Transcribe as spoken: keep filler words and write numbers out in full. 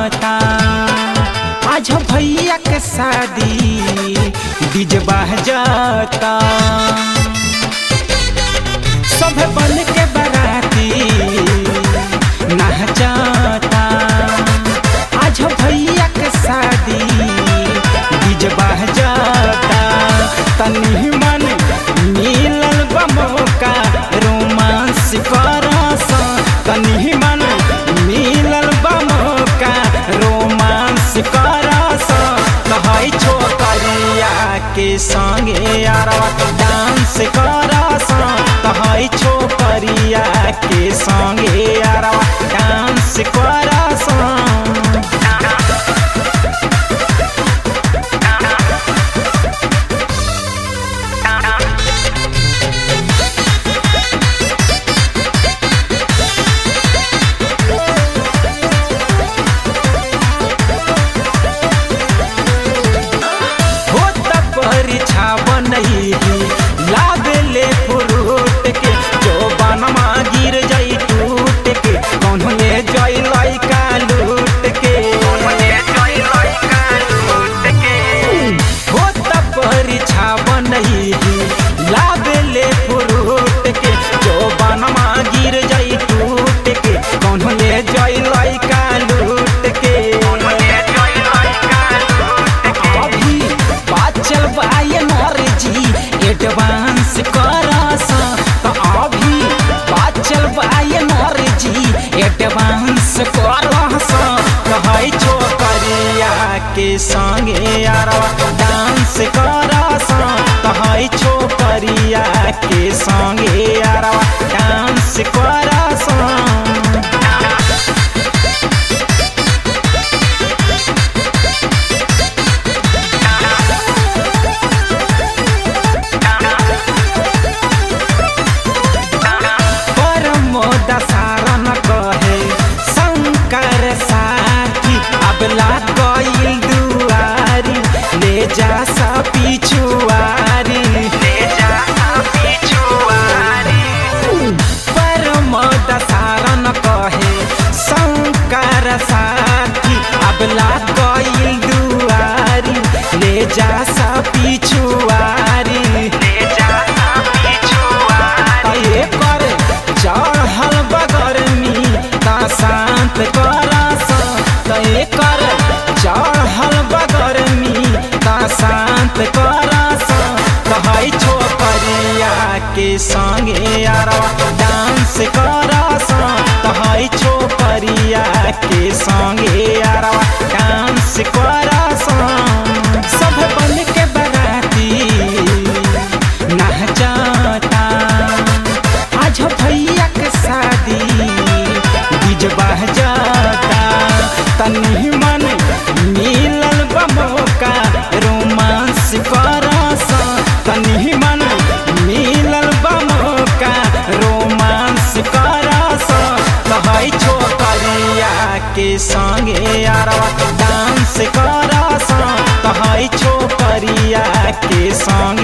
जाता आज भैया के शादी डीजे बह जाता सब बन के बराती नह जाता आज भैया के शादी डीजे बह जाता तनी मन मिलल बा मौका रोमांस करसा तनी मन मिलल बा मौका रोमांस करसा कहै छोकरिया के संगे यारवा डांस करसा कहै छोकरिया के संगे यारवा डांस करसा लाबेले फ्रूट के जो बनवा गिर जाई टूट के कौन ले जाई लइका लूट के हो त परीक्षा बनई लाबेले फ्रूट के जो बनवा गिर जाई टूट के कौन ले जाई लइका लूट के अभी बाचल बाय मर्जी एडवांस करसा तो अभी बाचल बाय मर्जी एडवांस करसा कहै छोकरिया के संगे यारवा डांस करसा कहै छोकरिया के संगे यारवा डांस करसा गईल दुआरी ले जा सा पिछुआरी ले जा सा पिछुआरी परम दसारन कहे शंकर साथी अबला गईल दुआरी ले जा सा पिछुआरी ले जा सा पिछुआरी ए कर चढ़ल बगरमी ता शांत करसा तय कर चढ़ल बगरमी ता शांत करसा कहै छोकरिया के संगे यारवा डांस करसा कहै छोकरिया के संगे यारवा डांस करसा सब बन के बराती नह जाता आज भैया के शादी डीजे बह जाता तनी मन मिलल बा मौका रोमांस करसा तनी मन मिलल बा मौका रोमांस करसा कहै छोकरिया के संगे यारवा डांस करसा कहै छोकरिया के संग